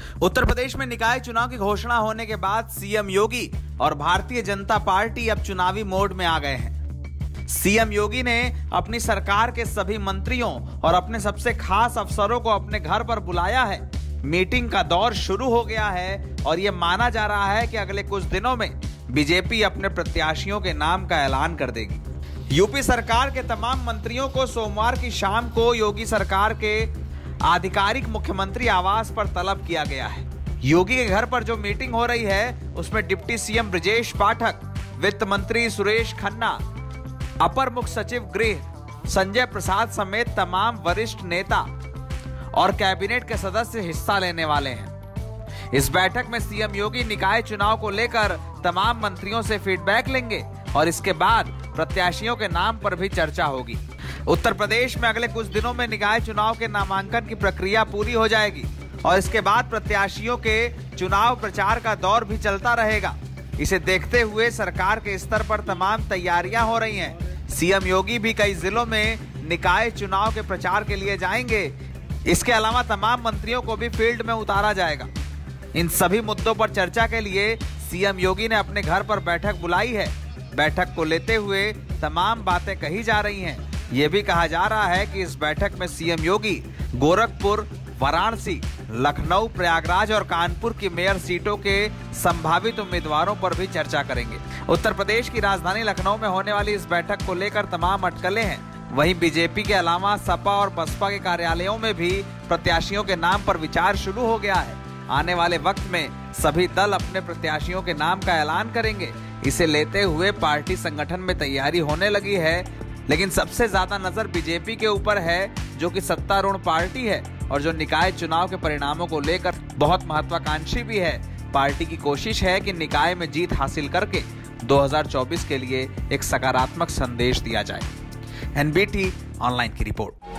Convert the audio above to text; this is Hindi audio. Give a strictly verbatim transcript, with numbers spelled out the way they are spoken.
उत्तर प्रदेश में निकाय चुनाव की घोषणा होने के बाद सीएम योगी और भारतीय जनता पार्टी अब चुनावी मोड में आ गए हैं। सीएम योगी ने अपनी सरकार के सभी मंत्रियों और अपने सबसे खास अफसरों को अपने घर पर बुलाया है। मीटिंग का दौर शुरू हो गया है और यह माना जा रहा है कि अगले कुछ दिनों में बीजेपी अपने प्रत्याशियों के नाम का ऐलान कर देगी। यूपी सरकार के तमाम मंत्रियों को सोमवार की शाम को योगी सरकार के आधिकारिक मुख्यमंत्री आवास पर तलब किया गया है। योगी के घर पर जो मीटिंग हो रही है उसमें डिप्टी सीएम ब्रजेश पाठक, वित्त मंत्री सुरेश खन्ना, अपर मुख्य सचिव गृह संजय प्रसाद समेत तमाम वरिष्ठ नेता और कैबिनेट के सदस्य हिस्सा लेने वाले हैं। इस बैठक में सीएम योगी निकाय चुनाव को लेकर तमाम मंत्रियों से फीडबैक लेंगे और इसके बाद प्रत्याशियों के नाम पर भी चर्चा होगी। उत्तर प्रदेश में अगले कुछ दिनों में निकाय चुनाव के नामांकन की प्रक्रिया पूरी हो जाएगी और इसके बाद प्रत्याशियों के चुनाव प्रचार का दौर भी चलता रहेगा। इसे देखते हुए सरकार के स्तर पर तमाम तैयारियां हो रही हैं। सीएम योगी भी कई जिलों में निकाय चुनाव के प्रचार के लिए जाएंगे। इसके अलावा तमाम मंत्रियों को भी फील्ड में उतारा जाएगा। इन सभी मुद्दों पर चर्चा के लिए सीएम योगी ने अपने घर पर बैठक बुलाई है। बैठक को लेते हुए तमाम बातें कही जा रही हैं। ये भी कहा जा रहा है कि इस बैठक में सीएम योगी गोरखपुर, वाराणसी, लखनऊ, प्रयागराज और कानपुर की मेयर सीटों के संभावित उम्मीदवारों पर भी चर्चा करेंगे। उत्तर प्रदेश की राजधानी लखनऊ में होने वाली इस बैठक को लेकर तमाम अटकलें हैं। वहीं बीजेपी के अलावा सपा और बसपा के कार्यालयों में भी प्रत्याशियों के नाम पर विचार शुरू हो गया है। आने वाले वक्त में सभी दल अपने प्रत्याशियों के नाम का ऐलान करेंगे। इसे लेते हुए पार्टी संगठन में तैयारी होने लगी है, लेकिन सबसे ज्यादा नजर बीजेपी के ऊपर है, जो कि सत्तारूढ़ पार्टी है और जो निकाय चुनाव के परिणामों को लेकर बहुत महत्वाकांक्षी भी है। पार्टी की कोशिश है कि निकाय में जीत हासिल करके दो हज़ार चौबीस के लिए एक सकारात्मक संदेश दिया जाए। एनबीटी ऑनलाइन की रिपोर्ट।